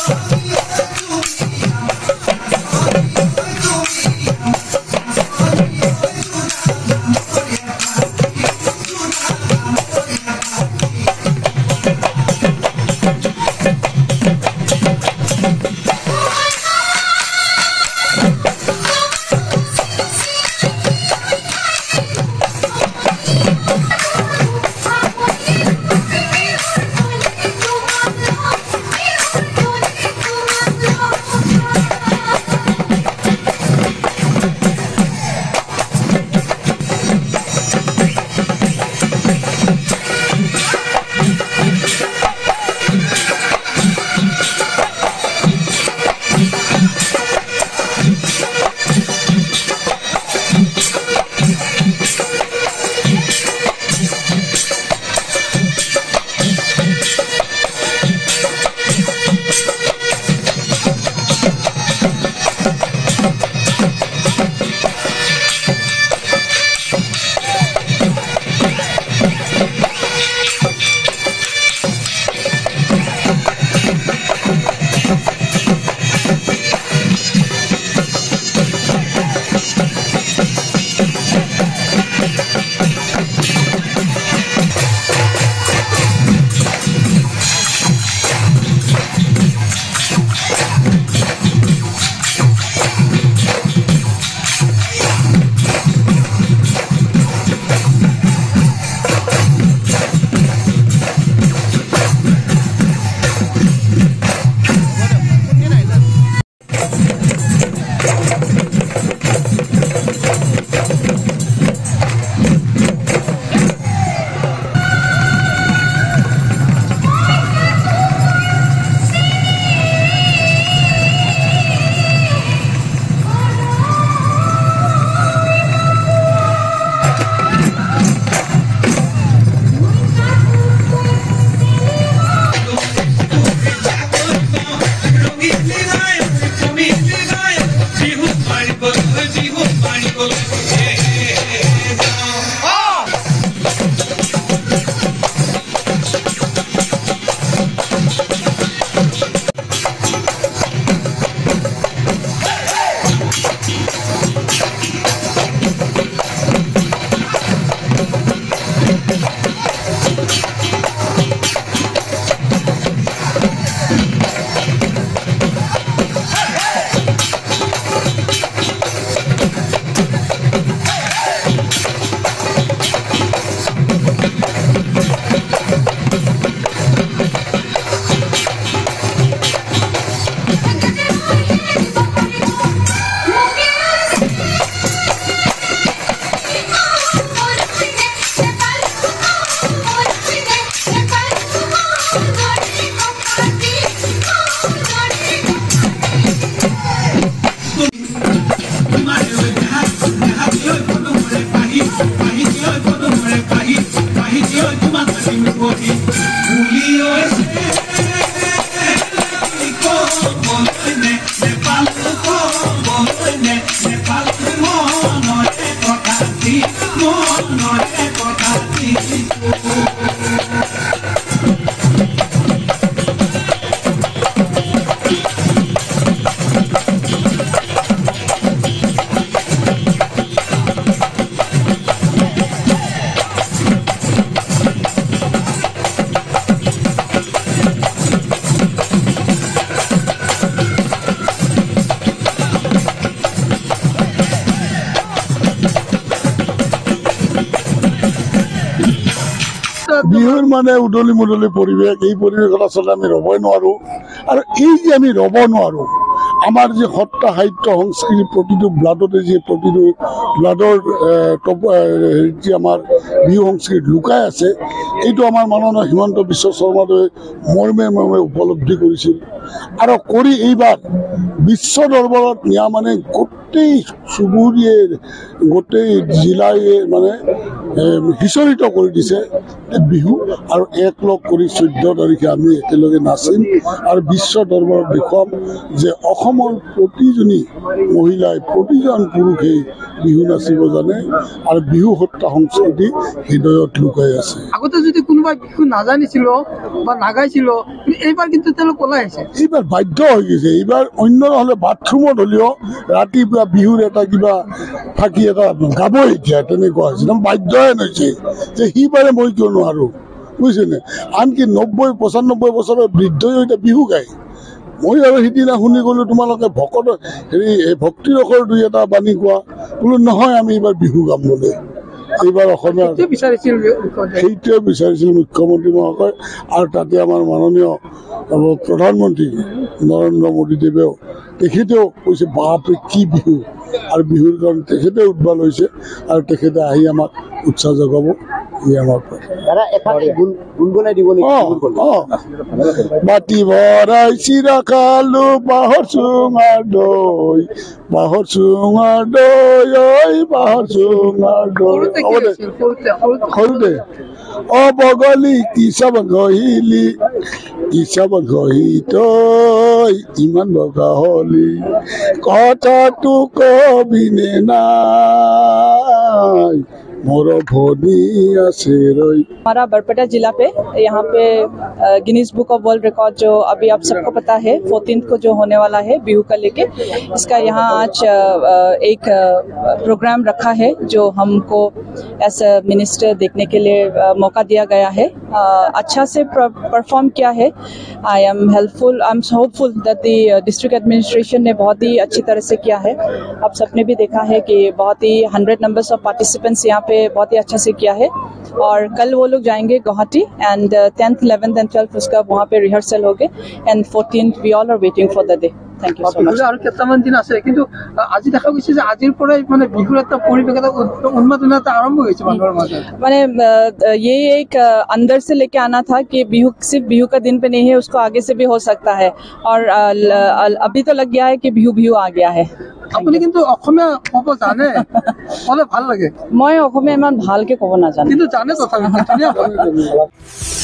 বিহুৰ মানে উদলি মুদলি পৰিৱেশ, এই পৰিৱেশত আচলতে আমি ৰ'বই নোৱাৰোঁ। আৰু এই যে আমি ৰ'ব নোৱাৰোঁ, আমাৰ যে সত্ৰ সাহিত্য সংস্কৃতি প্ৰতিটো ব্লাডতে যে প্ৰতিটো ব্লাডৰ যি আমাৰ বিহু সংস্কৃতি লুকাই আছে, এইটো আমাৰ মাননীয় হিমন্ত বিশ্ব শৰ্মাদেৱে মৰ্মে মৰ্মে উপলব্ধি কৰিছিল। আৰু কৰি এইবাৰ বিশ্ব দৰবাৰত নিয়া মানে গোটেই চুবুৰীয়ে গোটেই জিলাই মানে সিঁচৰিত কৰি দিছে বিহু। আৰু একলগ কৰি 14 তাৰিখে আমি একেলগে নাচিম আৰু বিশ্ব দৰবাৰত দেখুৱাম যে অসমৰ প্ৰতিজনী মহিলাই প্ৰতিজন পুৰুষেই বিহু নাচিব জানে আৰু বিহু সত্তা সংস্কৃতি হৃদয়ত লুকাই আছে। আগতে যদি কোনোবাই বিহু নাজানিছিল বা নাগাইছিল, এইবাৰ কিন্তু তেওঁলোক ওলাই আহিছে। এইবাৰ বাধ্য হৈ গৈছে। এইবাৰ অন্য নহ'লে বাথৰুমত হ'লেও ৰাতিপুৱা বিহুৰ এটা কিবা ফাঁকি এটা গাবই এতিয়া, তেনেকুৱা হৈছে। বাধ্যহে হৈছে যে সি পাৰে মই কিয় নোৱাৰোঁ, বুজিছেনে? আনকি 90-95 বছৰৰ বৃদ্ধইও এতিয়া বিহু গায়। মই আৰু সিদিনা শুনি গ'লোঁ তোমালোকে ভকত ভক্তিৰসৰ দুই এটা বাণী কোৱা, বোলো নহয় আমি এইবাৰ বিহু গাম বোলে। এইবাৰ অসমীয়া সেইটোৱে বিচাৰিছিল মুখ্যমন্ত্ৰী মহোদয়, আৰু তাতে আমাৰ মাননীয় প্ৰধানমন্ত্ৰী নৰেন্দ্ৰ মোদীদেৱেও তেখেতেও কৈছে বাপৰে কি বিহু, আৰু বিহুৰ কাৰণে তেখেতে উদ্বাল হৈছে আৰু তেখেতে আহি আমাক উৎসাহ জগাব। মাটি ভৰাই চিৰা খালো বাঁহৰ চুঙাৰ দৈ, বাঁহৰ চুঙাৰ দৈ, ঐ বাঁহৰ চুঙাৰ দৈ। সৰুতে অ বগলী কি চাব ঘহিলি, কি চাব ঘহি তই ইমান বগা হলি, কথাটো কবিনে নাই मोर भोनी आसे रोई। हमारा बरपेटा जिला पे यहाँ पे Guinness book of world record जो अभी आप सबको पता है 14 को जो होने वाला है बिहू का लेके, इसका यहाँ आज एक प्रोग्राम रखा है जो हमको एज मिनिस्टर देखने के लिए मौका दिया गया है। अच्छा से परफॉर्म किया है। I am hopeful that the district administration ने बहुत ही अच्छी तरह से किया है। आप सबने भी देखा है कि बहुत ही 100 नंबर्स ऑफ पार्टिसिपेंट्स यहाँ पे बहुत ही अच्छा से किया है। और कल वो लोग जाएंगे Guwahati and 10th 11th and 12th उसका वहाँ पे रिहर्सल होगे and 14th we all are waiting for the day. Thank you so much. আৰু কেইটামান দিন আছে, কিন্তু আজি দেখা গৈছে যে আজিৰ পৰাই মানে বিহুৰ এটা পৰিৱেশ, এটা উন্মাদনা আৰম্ভ হৈছে মানুহৰ মাজত। मैंने ये एक अंदर से लेके आना था कि बिहू सिर्फ बिहू का दिन पे नहीं है, उसको आगे से भी हो सकता है। और अभी तो लग गया है कि बिहू बिहू आ गया है। আপুনি কিন্তু অসমীয়া ক'ব জানে, ক'লে ভাল লাগে। মই অসমীয়া ইমান ভালকে ক'ব নাজানো, কিন্তু জানে তথাপি।